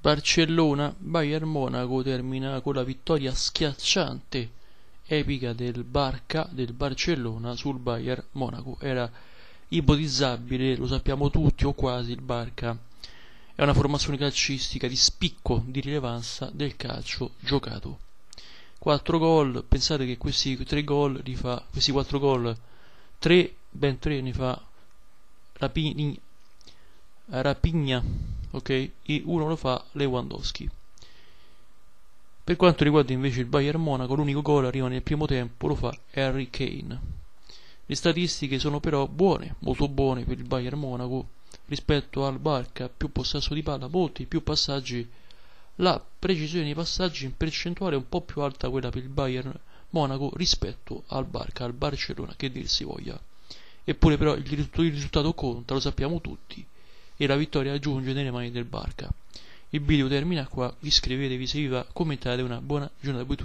Barcellona-Bayern Monaco termina con la vittoria schiacciante, epica del Barca, del Barcellona sul Bayern Monaco. Era ipotizzabile, lo sappiamo tutti o quasi, il Barca è una formazione calcistica di spicco, di rilevanza del calcio giocato. 4 gol, pensate che questi 3 gol li fa, questi 4 gol, ben 3 ne fa Rapinha, ok? E uno lo fa Lewandowski. Per quanto riguarda invece il Bayern Monaco, l'unico gol arriva nel primo tempo, lo fa Harry Kane. Le statistiche sono però buone, molto buone per il Bayern Monaco rispetto al Barca: più possesso di palla, molti più passaggi, la precisione dei passaggi in percentuale è un po' più alta quella per il Bayern Monaco rispetto al Barca, al Barcellona, che dir si voglia. Eppure però il risultato conta, lo sappiamo tutti, e la vittoria giunge nelle mani del Barca. Il video termina qua, vi iscrivetevi se vi va, commentate, una buona giornata a voi tutti.